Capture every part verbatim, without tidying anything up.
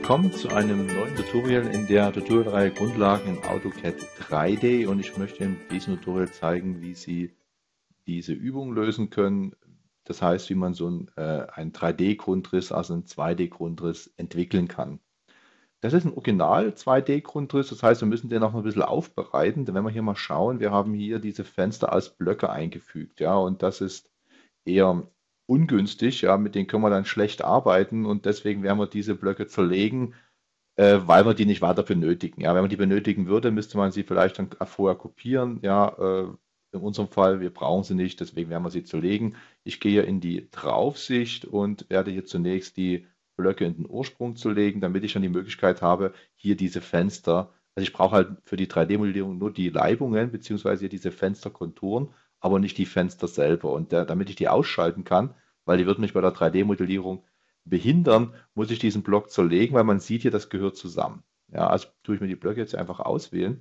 Willkommen zu einem neuen Tutorial in der Tutorialreihe Grundlagen in AutoCAD drei D, und ich möchte in diesem Tutorial zeigen, wie Sie diese Übung lösen können. Das heißt, wie man so ein, äh, einen drei D-Grundriss, also einen zwei D-Grundriss entwickeln kann. Das ist ein Original zwei D-Grundriss, das heißt, wir müssen den noch ein bisschen aufbereiten. Denn wenn wir hier mal schauen, wir haben hier diese Fenster als Blöcke eingefügt, ja, und das ist eher ungünstig, ja, mit denen können wir dann schlecht arbeiten, und deswegen werden wir diese Blöcke zerlegen, äh, weil wir die nicht weiter benötigen. Ja, wenn man die benötigen würde, müsste man sie vielleicht dann vorher kopieren. Ja, äh, in unserem Fall, wir brauchen sie nicht, deswegen werden wir sie zerlegen. Ich gehe in die Draufsicht und werde hier zunächst die Blöcke in den Ursprung zu legen, damit ich dann die Möglichkeit habe, hier diese Fenster, also ich brauche halt für die drei D-Modellierung nur die Leibungen beziehungsweise diese Fensterkonturen, aber nicht die Fenster selber. Und der, damit ich die ausschalten kann, weil die würden mich bei der drei D-Modellierung behindern, muss ich diesen Block zerlegen, weil man sieht hier, das gehört zusammen. Ja, also tue ich mir die Blöcke jetzt einfach auswählen.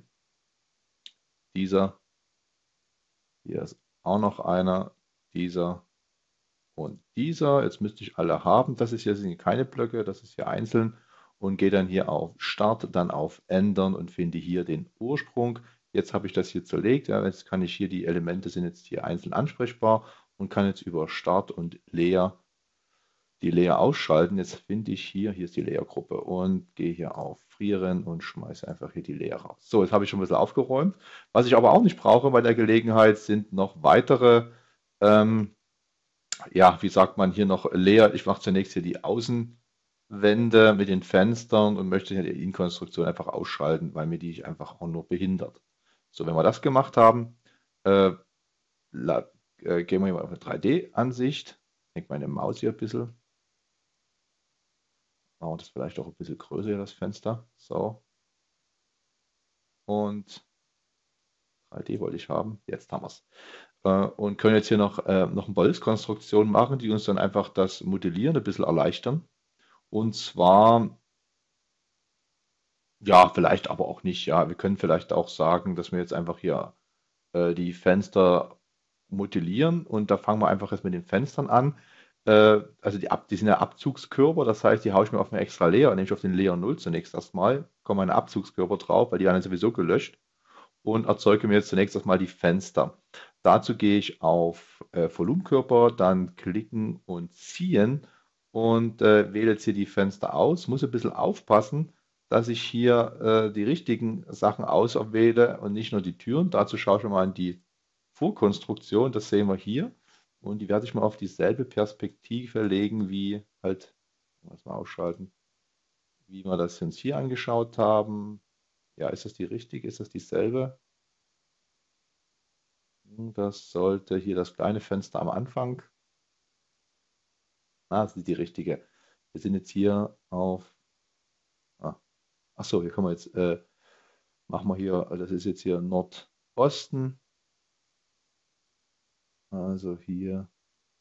Dieser, hier ist auch noch einer, dieser und dieser. Jetzt müsste ich alle haben. Das ist hier sind keine Blöcke, das ist hier einzeln, und gehe dann hier auf Start, dann auf Ändern und finde hier den Ursprung. Jetzt habe ich das hier zerlegt. Ja, jetzt kann ich hier, die Elemente sind jetzt hier einzeln ansprechbar, und kann jetzt über Start und Layer die Layer ausschalten. Jetzt finde ich hier, hier ist die Layer-Gruppe, und gehe hier auf Frieren und schmeiße einfach hier die Layer raus. So, jetzt habe ich schon ein bisschen aufgeräumt. Was ich aber auch nicht brauche bei der Gelegenheit, sind noch weitere, ähm, ja, wie sagt man hier noch, Layer. Ich mache zunächst hier die Außenwände mit den Fenstern und möchte hier die Innenkonstruktion einfach ausschalten, weil mir die einfach auch nur behindert. So, wenn wir das gemacht haben, äh, la, äh, gehen wir hier mal auf eine drei D-Ansicht. Ich denke meine Maus hier ein bisschen. Machen wir das vielleicht auch ein bisschen größer, hier das Fenster. So. Und drei D wollte ich haben. Jetzt haben wir es. Äh, und können jetzt hier noch, äh, noch eine Bolzkonstruktion machen, die uns dann einfach das Modellieren ein bisschen erleichtern. Und zwar, ja, vielleicht aber auch nicht. Ja, wir können vielleicht auch sagen, dass wir jetzt einfach hier äh, die Fenster modellieren, und da fangen wir einfach jetzt mit den Fenstern an. Äh, also die, Ab die sind ja Abzugskörper, das heißt, die haue ich mir auf einen extra Layer, nämlich auf den Layer null zunächst erstmal, kommen meine Abzugskörper drauf, weil die werden sowieso gelöscht, und erzeuge mir jetzt zunächst erstmal die Fenster. Dazu gehe ich auf äh, Volumenkörper, dann klicken und ziehen, und äh, wähle jetzt hier die Fenster aus. Muss ein bisschen aufpassen, dass ich hier äh, die richtigen Sachen auswähle und nicht nur die Türen. Dazu schaue ich mal in die Vorkonstruktion, das sehen wir hier. Und die werde ich mal auf dieselbe Perspektive legen, wie halt, muss mal ausschalten, wie wir das uns hier angeschaut haben. Ja, ist das die richtige? Ist das dieselbe? Hm, Das sollte hier das kleine Fenster am Anfang. Ah, das ist die richtige. Wir sind jetzt hier auf. Ah, ach so, hier kommen wir jetzt. Äh, machen wir hier, das ist jetzt hier Nordosten. Also hier,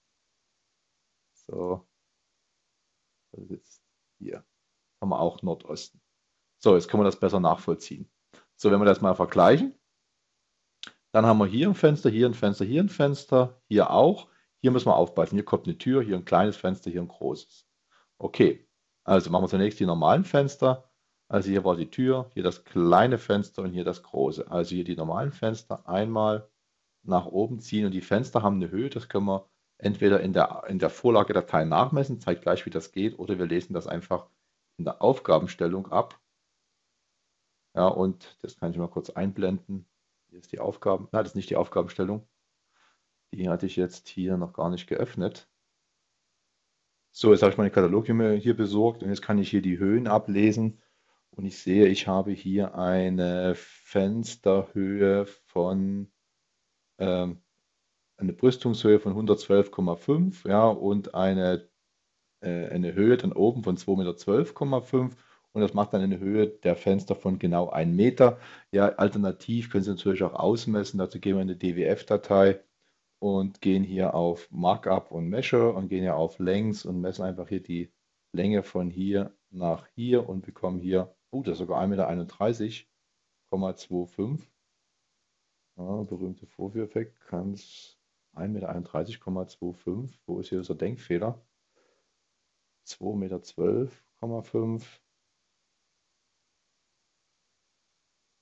so, das ist jetzt hier. Haben wir auch Nordosten. So, jetzt können wir das besser nachvollziehen. So, wenn wir das mal vergleichen, dann haben wir hier ein Fenster, hier ein Fenster, hier ein Fenster, hier auch. Hier müssen wir aufpassen. Hier kommt eine Tür, hier ein kleines Fenster, hier ein großes. Okay, also machen wir zunächst die normalen Fenster. Also hier war die Tür, hier das kleine Fenster und hier das große. Also hier die normalen Fenster einmal nach oben ziehen, und die Fenster haben eine Höhe. Das können wir entweder in der, in der Vorlagedatei nachmessen, zeigt gleich, wie das geht, oder wir lesen das einfach in der Aufgabenstellung ab. Ja, und das kann ich mal kurz einblenden. Hier ist die Aufgaben, nein, das ist nicht die Aufgabenstellung. Die hatte ich jetzt hier noch gar nicht geöffnet. So, jetzt habe ich meinen Katalog hier, mir hier besorgt, und jetzt kann ich hier die Höhen ablesen, und ich sehe, ich habe hier eine Fensterhöhe von, ähm, eine Brüstungshöhe von hundertzwölf Komma fünf, ja, und eine, äh, eine Höhe dann oben von zwei Komma zwölf Komma fünf, und das macht dann eine Höhe der Fenster von genau einem Meter. Ja, alternativ können Sie natürlich auch ausmessen, dazu gehen wir in eine D W F-Datei und gehen hier auf Markup und Measure und gehen hier auf Lengths und messen einfach hier die Länge von hier nach hier und bekommen hier, oh, das ist sogar ein Komma einunddreißig Komma fünfundzwanzig. Ja, berühmte Vorführeffekt, kann es ein Komma einunddreißig Komma fünfundzwanzig. Wo ist hier unser Denkfehler? zwei Komma zwölf Komma fünf.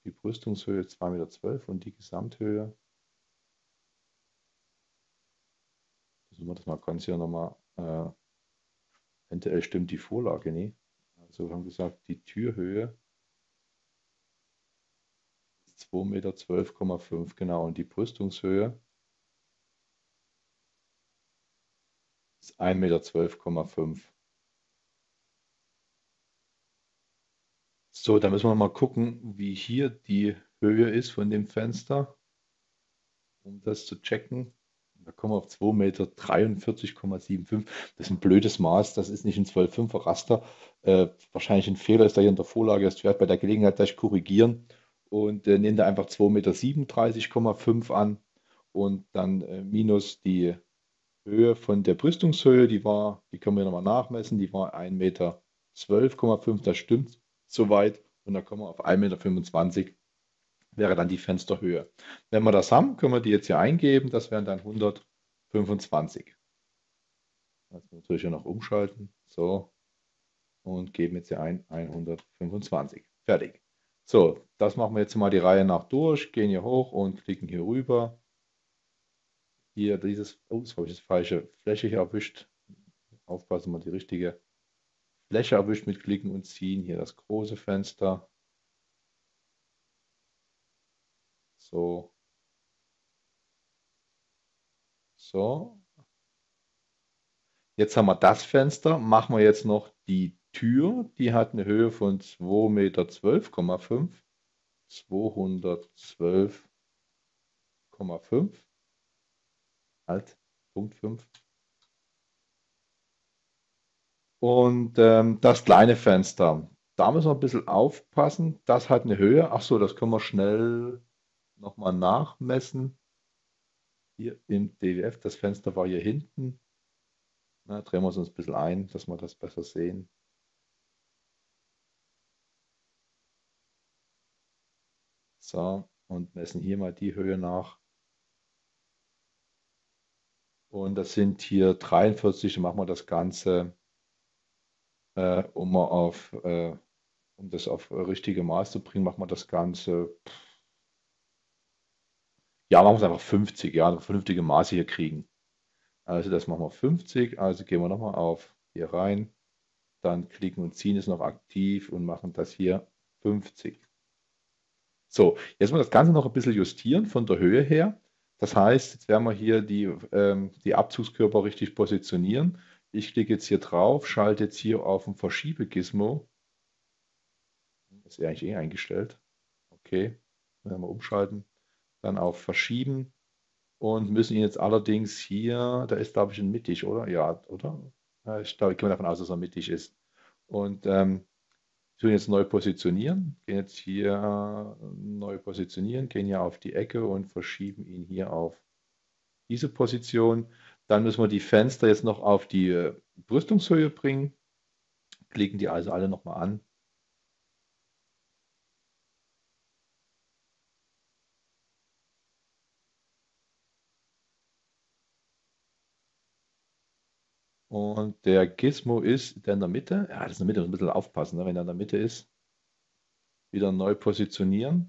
die Brüstungshöhe zwei Meter zwölf und die Gesamthöhe. Versuchen wir das mal ganz hier nochmal. Äh, eventuell stimmt die Vorlage nicht. Also wir haben gesagt, die Türhöhe ist zwei Meter zwölf Komma fünf, genau. Und die Brüstungshöhe ist ein Meter zwölf Komma fünf. So, da müssen wir mal gucken, wie hier die Höhe ist von dem Fenster, um das zu checken. Da kommen wir auf zwei Meter dreiundvierzig Komma fünfundsiebzig. Das ist ein blödes Maß, das ist nicht ein zwölf Komma fünfer Raster. Äh, wahrscheinlich ein Fehler ist da hier in der Vorlage, das werde ich bei der Gelegenheit gleich korrigieren und äh, nehme da einfach zwei Meter siebenunddreißig Komma fünf an und dann äh, minus die Höhe von der Brüstungshöhe, die war, die können wir nochmal nachmessen, die war ein Meter zwölf Komma fünf, das stimmt soweit. Und da kommen wir auf ein Meter fünfundzwanzig, wäre dann die Fensterhöhe. Wenn wir das haben, können wir die jetzt hier eingeben, das wären dann hundertfünfundzwanzig. Das müssen wir natürlich hier noch umschalten. So, und geben jetzt hier ein hundertfünfundzwanzig. Fertig. So, das machen wir jetzt mal die Reihe nach durch, gehen hier hoch und klicken hier rüber. Hier dieses, oh, jetzt habe ich das falsche Fläche hier erwischt. Aufpassen, mal die richtige Fläche erwischt mit Klicken und Ziehen. Hier das große Fenster. So. So. Jetzt haben wir das Fenster. Machen wir jetzt noch die Tür. Die hat eine Höhe von zwei Meter zwölf Komma fünf. zweihundertzwölf Komma fünf. Halt, Punkt fünf. Und ähm, das kleine Fenster, da müssen wir ein bisschen aufpassen. Das hat eine Höhe. Ach so, das können wir schnell nochmal nachmessen. Hier im D W F, das Fenster war hier hinten. Na, drehen wir es uns ein bisschen ein, dass wir das besser sehen. So, und messen hier mal die Höhe nach. Und das sind hier dreiundvierzig, dann machen wir das Ganze, äh, um, mal auf, äh, um das auf richtige Maß zu bringen, machen wir das Ganze, ja, machen wir es einfach fünfzig, ja, eine vernünftige Maße hier kriegen. Also das machen wir fünfzig, also gehen wir nochmal auf hier rein, dann klicken und ziehen ist noch aktiv und machen das hier fünfzig. So, jetzt müssen wir das Ganze noch ein bisschen justieren von der Höhe her. Das heißt, jetzt werden wir hier die, ähm, die Abzugskörper richtig positionieren. Ich klicke jetzt hier drauf, schalte jetzt hier auf den Verschiebe-Gizmo. Das ist ja eigentlich eh eingestellt. Okay, werden wir umschalten. Dann auf Verschieben und müssen ihn jetzt allerdings hier, da ist glaube ich ein mittig, oder? Ja, oder? Ja, ich glaube, ich gehe mal davon aus, dass er mittig ist. Und ähm, tun jetzt neu positionieren, gehen jetzt hier neu positionieren, gehen hier auf die Ecke und verschieben ihn hier auf diese Position. Dann müssen wir die Fenster jetzt noch auf die äh, Brüstungshöhe bringen, klicken die also alle nochmal an. Und der Gizmo ist der in der Mitte. Ja, das ist in der Mitte, muss ein bisschen aufpassen, ne? Wenn er in der Mitte ist, wieder neu positionieren.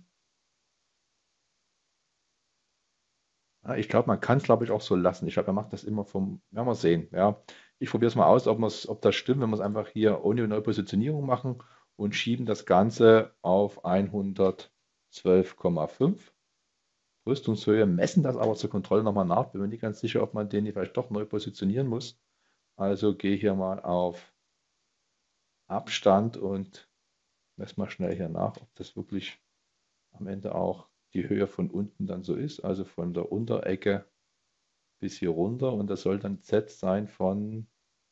Ja, ich glaube, man kann es, glaube ich, auch so lassen. Ich glaube, er macht das immer vom, werden wir sehen. Ja, ich probiere es mal aus, ob, wir's- ob das stimmt, wenn wir es einfach hier ohne Neupositionierung machen und schieben das Ganze auf hundertzwölf Komma fünf Rüstungshöhe, messen das aber zur Kontrolle nochmal nach. Bin mir nicht ganz sicher, ob man den hier vielleicht doch neu positionieren muss. Also gehe hier mal auf Abstand und messe mal schnell hier nach, ob das wirklich am Ende auch die Höhe von unten dann so ist. Also von der Unterecke bis hier runter und das soll dann Z sein von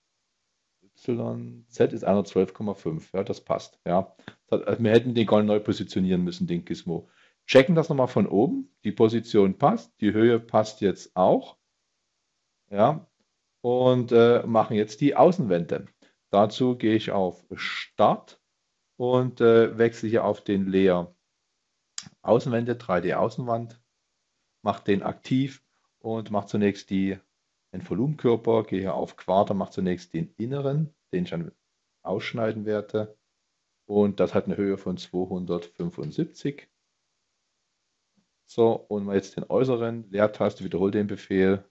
Y. Z ist hundertzwölf Komma fünf. Ja, das passt. Ja. Also wir hätten den gar nicht neu positionieren müssen, den Gizmo. Checken das nochmal von oben. Die Position passt, die Höhe passt jetzt auch. Ja. Und äh, machen jetzt die Außenwände. Dazu gehe ich auf Start und äh, wechsle hier auf den Layer Außenwände, drei D Außenwand, mache den aktiv und mache zunächst die, den Volumenkörper, gehe hier auf Quader, mache zunächst den inneren, den ich dann ausschneiden werde. Und das hat eine Höhe von zweihundertfünfundsiebzig. So, und jetzt den äußeren, Leertaste, wiederhole den Befehl,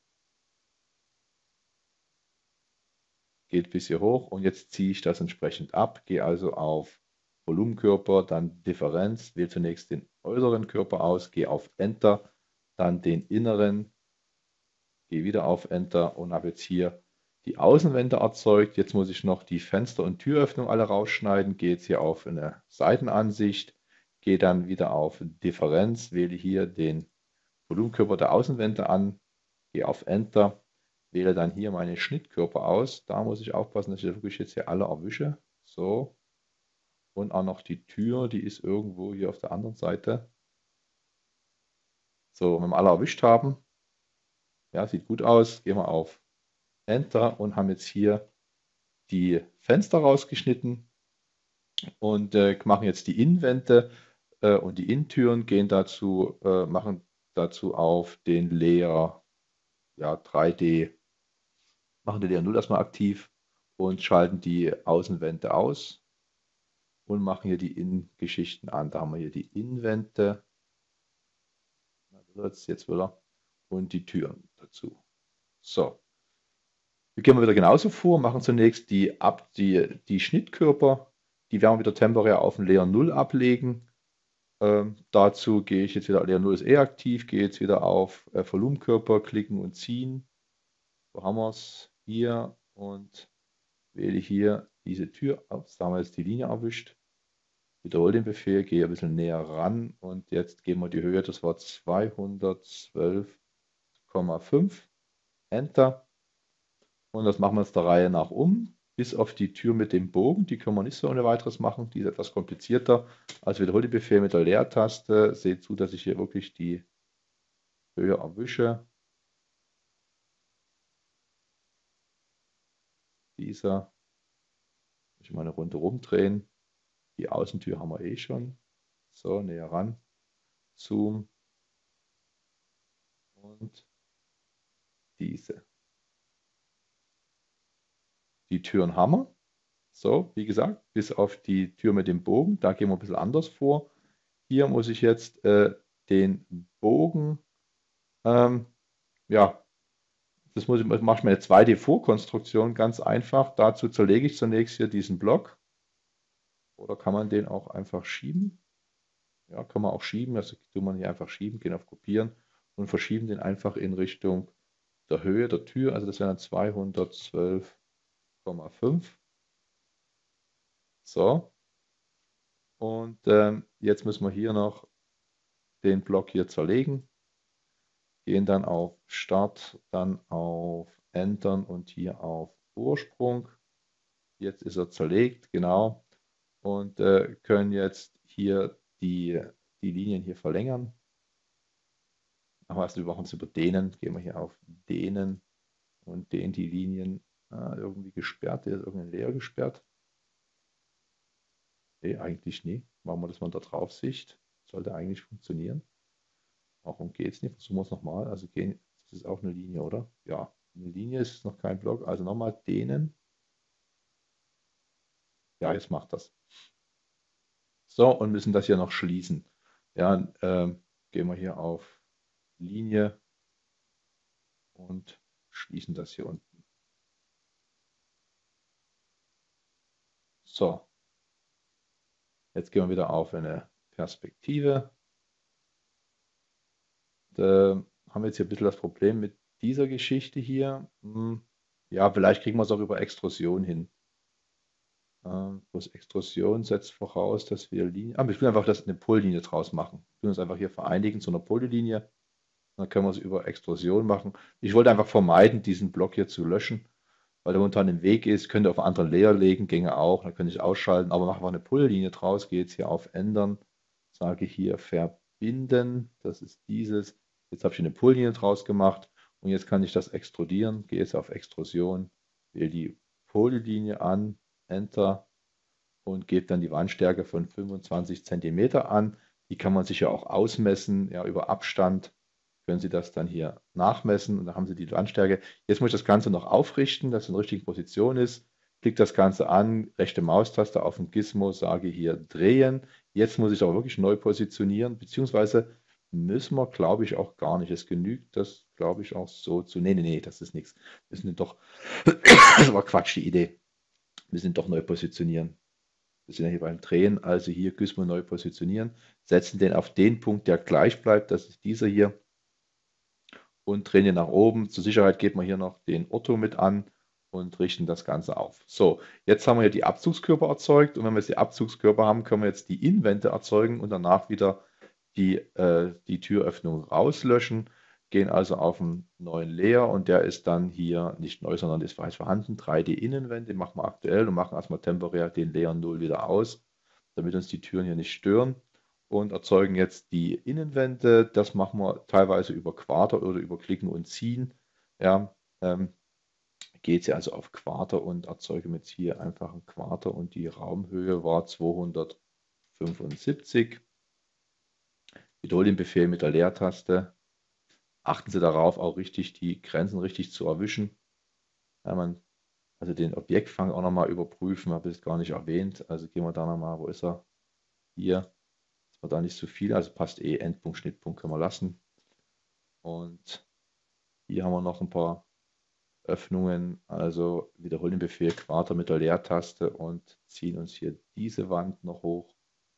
geht bis hier hoch und jetzt ziehe ich das entsprechend ab, gehe also auf Volumenkörper, dann Differenz, wähle zunächst den äußeren Körper aus, gehe auf Enter, dann den inneren, gehe wieder auf Enter und habe jetzt hier die Außenwände erzeugt. Jetzt muss ich noch die Fenster- und Türöffnung alle rausschneiden, gehe jetzt hier auf eine Seitenansicht, gehe dann wieder auf Differenz, wähle hier den Volumenkörper der Außenwände an, gehe auf Enter, wähle dann hier meine Schnittkörper aus. Da muss ich aufpassen, dass ich wirklich jetzt hier alle erwische. So. Und auch noch die Tür, die ist irgendwo hier auf der anderen Seite. So, wenn wir alle erwischt haben, ja, sieht gut aus, gehen wir auf Enter und haben jetzt hier die Fenster rausgeschnitten und äh, machen jetzt die Innenwände äh, und die Innentüren gehen dazu, äh, machen dazu auf den Layer ja, drei D, machen den Layer null erstmal aktiv und schalten die Außenwände aus und machen hier die Innengeschichten an. Da haben wir hier die Innenwände, jetzt wieder, und die Türen dazu. So, wir gehen wieder genauso vor, machen zunächst die, Ab die, die Schnittkörper, die werden wir wieder temporär auf den Layer null ablegen. Ähm, dazu gehe ich jetzt wieder, Layer null ist eh aktiv, gehe jetzt wieder auf äh, Volumenkörper, klicken und ziehen. Wo haben wir es? Hier und wähle hier diese Tür. Ups, da haben wir jetzt die Linie erwischt. Wiederhole den Befehl, gehe ein bisschen näher ran und jetzt geben wir die Höhe, das war zweihundertzwölf Komma fünf. Enter. Und das machen wir jetzt der Reihe nach um, bis auf die Tür mit dem Bogen. Die können wir nicht so ohne weiteres machen, die ist etwas komplizierter. Also wiederhole den Befehl mit der Leertaste. Seht zu, dass ich hier wirklich die Höhe erwische. Dieser. Ich mal eine Runde rumdrehen. Die Außentür haben wir eh schon. So, näher ran. Zoom. Und diese. Die Türen haben wir. So, wie gesagt, bis auf die Tür mit dem Bogen. Da gehen wir ein bisschen anders vor. Hier muss ich jetzt äh, den Bogen, ähm, ja, das muss ich, mache ich mir eine zwei D-Vorkonstruktion, ganz einfach. Dazu zerlege ich zunächst hier diesen Block. Oder kann man den auch einfach schieben? Ja, kann man auch schieben. Also tut man hier einfach schieben, gehen auf Kopieren und verschieben den einfach in Richtung der Höhe der Tür. Also das wären dann zweihundertzwölf Komma fünf. So. Und ähm, jetzt müssen wir hier noch den Block hier zerlegen. Gehen dann auf Start, dann auf Ändern und hier auf Ursprung. Jetzt ist er zerlegt, genau. Und äh, können jetzt hier die, die Linien hier verlängern. Aber erst wir machen es über Dehnen. Gehen wir hier auf Dehnen und dehnen die Linien ah, irgendwie gesperrt. Hier ist irgendein Layer gesperrt. Nee, eigentlich nie. Machen wir das mal in der Draufsicht. Sollte eigentlich funktionieren. Warum geht es nicht? Versuchen wir es nochmal. Also gehen, das ist auch eine Linie, oder? Ja, eine Linie ist noch kein Block. Also nochmal dehnen. Ja, jetzt macht das. So, und müssen das hier noch schließen. Ja, ähm, gehen wir hier auf Linie und schließen das hier unten. So, jetzt gehen wir wieder auf eine Perspektive. Da haben wir jetzt hier ein bisschen das Problem mit dieser Geschichte hier. Hm, ja, vielleicht kriegen wir es auch über Extrusion hin. Ähm, bloß Extrusion setzt voraus, dass wir Linien. Ah, wir können einfach das eine Pollinie draus machen. Wir können uns einfach hier vereinigen zu einer Polylinie. Dann können wir es über Extrusion machen. Ich wollte einfach vermeiden, diesen Block hier zu löschen, weil der momentan im Weg ist. Könnte auf einen anderen Layer legen, ginge auch. Dann könnte ich ausschalten, aber machen wir eine Polylinie draus. Gehe jetzt hier auf Ändern, sage hier verbinden. Das ist dieses. Jetzt habe ich eine Polylinie draus gemacht und jetzt kann ich das extrudieren. Gehe jetzt auf Extrusion, wähle die Polylinie an, Enter und gebe dann die Wandstärke von fünfundzwanzig Zentimeter an. Die kann man sich ja auch ausmessen, ja, über Abstand können Sie das dann hier nachmessen und dann haben Sie die Wandstärke. Jetzt muss ich das Ganze noch aufrichten, dass es in der richtigen Position ist. Klicke das Ganze an, rechte Maustaste auf den Gizmo, sage hier drehen. Jetzt muss ich aber wirklich neu positionieren, beziehungsweise müssen wir, glaube ich, auch gar nicht. Es genügt das, glaube ich, auch so zu. Nee, nee, nee, das ist nichts. Wir müssen den doch. Das war Quatsch, die Idee. Wir müssen ihn doch neu positionieren. Wir sind ja hier beim Drehen, also hier Gizmo neu positionieren, setzen den auf den Punkt, der gleich bleibt, das ist dieser hier, und drehen ihn nach oben. Zur Sicherheit geben wir hier noch den Ortho mit an und richten das Ganze auf. So, jetzt haben wir hier die Abzugskörper erzeugt, und wenn wir jetzt die Abzugskörper haben, können wir jetzt die Innenwände erzeugen und danach wieder die, äh, die Türöffnung rauslöschen. Gehen also auf einen neuen Layer, und der ist dann hier nicht neu, sondern ist bereits vorhanden. drei D Innenwände machen wir aktuell und machen erstmal temporär den Layer null wieder aus, damit uns die Türen hier nicht stören, und erzeugen jetzt die Innenwände. Das machen wir teilweise über Quarter oder über Klicken und Ziehen. Ja, ähm, geht sie also auf Quarter und erzeuge jetzt hier einfach ein Quarter, und die Raumhöhe war zweihundertfünfundsiebzig. Wiederhole den Befehl mit der Leertaste. Achten Sie darauf, auch richtig die Grenzen richtig zu erwischen. Ja, man, also den Objektfang auch nochmal überprüfen, habe ich jetzt gar nicht erwähnt. Also gehen wir da nochmal, wo ist er? Hier, ist wir da nicht zu viel, also passt eh, Endpunkt, Schnittpunkt können wir lassen. Und hier haben wir noch ein paar Öffnungen, also wiederholen den Befehl Quarter mit der Leertaste und ziehen uns hier diese Wand noch hoch.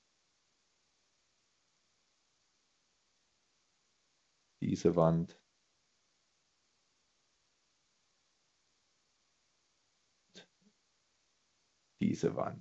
Diese Wand. Diese Wand.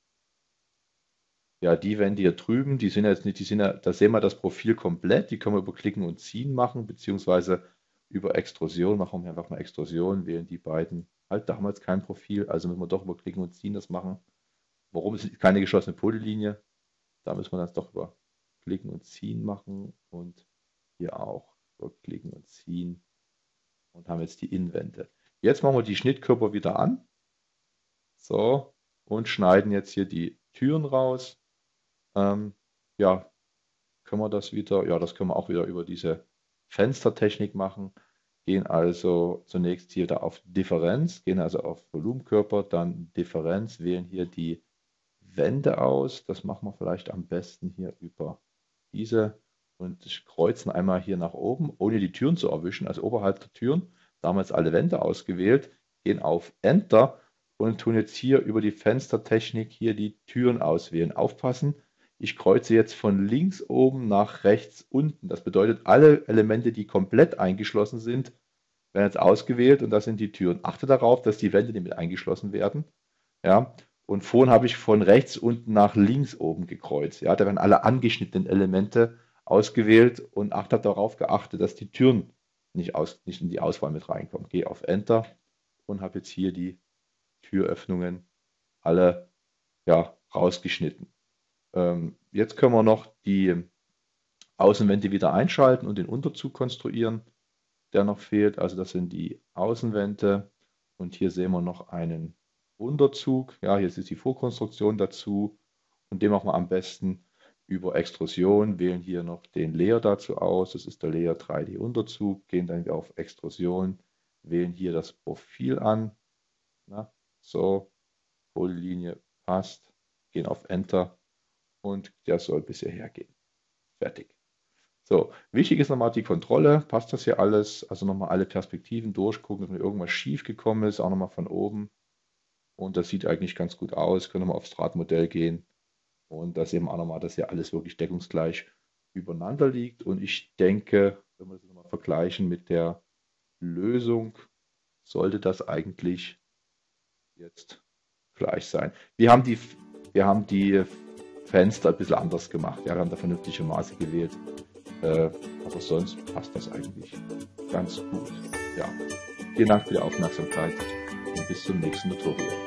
Ja, die Wände hier drüben, die sind jetzt nicht, die sind ja, da sehen wir das Profil komplett, die können wir über Klicken und Ziehen machen, beziehungsweise über Extrusion, machen wir einfach mal Extrusion, wählen die beiden. Halt, da haben wir jetzt kein Profil, also müssen wir doch über Klicken und Ziehen das machen. Warum? Es ist keine geschlossene Polylinie, da müssen wir das doch über Klicken und Ziehen machen, und hier auch über Klicken und Ziehen, und haben jetzt die Innenwände. Jetzt machen wir die Schnittkörper wieder an, so, und schneiden jetzt hier die Türen raus. Ähm, ja, können wir das wieder, ja, das können wir auch wieder über diese Fenstertechnik machen. Gehen also zunächst hier da auf Differenz, gehen also auf Volumenkörper, dann Differenz, wählen hier die Wände aus. Das machen wir vielleicht am besten hier über diese und kreuzen einmal hier nach oben, ohne die Türen zu erwischen, also oberhalb der Türen. Da haben wir jetzt alle Wände ausgewählt, gehen auf Enter und tun jetzt hier über die Fenstertechnik hier die Türen auswählen. Aufpassen! Ich kreuze jetzt von links oben nach rechts unten. Das bedeutet, alle Elemente, die komplett eingeschlossen sind, werden jetzt ausgewählt, und das sind die Türen. Achte darauf, dass die Wände nicht mit eingeschlossen werden. Ja, und vorhin habe ich von rechts unten nach links oben gekreuzt. Ja, da werden alle angeschnittenen Elemente ausgewählt, und achte darauf geachtet, dass die Türen nicht, aus, nicht in die Auswahl mit reinkommen. Gehe auf Enter und habe jetzt hier die Türöffnungen alle, ja, rausgeschnitten. Jetzt können wir noch die Außenwände wieder einschalten und den Unterzug konstruieren, der noch fehlt. Also das sind die Außenwände, und hier sehen wir noch einen Unterzug. Ja, hier ist die Vorkonstruktion dazu, und den machen wir am besten über Extrusion. Wählen hier noch den Layer dazu aus. Das ist der Layer drei D Unterzug. Gehen dann auf Extrusion, wählen hier das Profil an. Na, so, Polylinie passt. Gehen auf Enter. Und der soll bis hierher gehen. Fertig. So, wichtig ist nochmal die Kontrolle. Passt das hier alles? Also nochmal alle Perspektiven durchgucken, wenn irgendwas schief gekommen ist, auch nochmal von oben. Und das sieht eigentlich ganz gut aus. Können wir mal aufs Drahtmodell gehen. Und da sehen wir auch nochmal, dass hier alles wirklich deckungsgleich übereinander liegt. Und ich denke, wenn wir das nochmal vergleichen mit der Lösung, sollte das eigentlich jetzt gleich sein. Wir haben die, wir haben die Fenster ein bisschen anders gemacht. Ja, wir haben da vernünftige Maße gewählt. Äh, aber sonst passt das eigentlich ganz gut. Ja, vielen Dank für die Aufmerksamkeit und bis zum nächsten Tutorial.